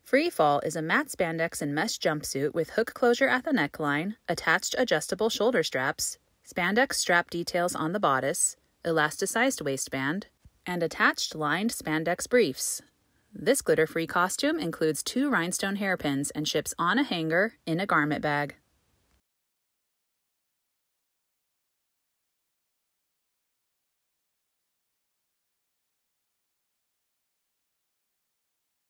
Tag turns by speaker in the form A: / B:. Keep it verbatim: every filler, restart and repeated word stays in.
A: Freefall is a matte spandex and mesh jumpsuit with hook closure at the neckline, attached adjustable shoulder straps, spandex strap details on the bodice, elasticized waistband, and attached lined spandex briefs. This glitter-free costume includes two rhinestone hairpins and ships on a hanger in a garment bag.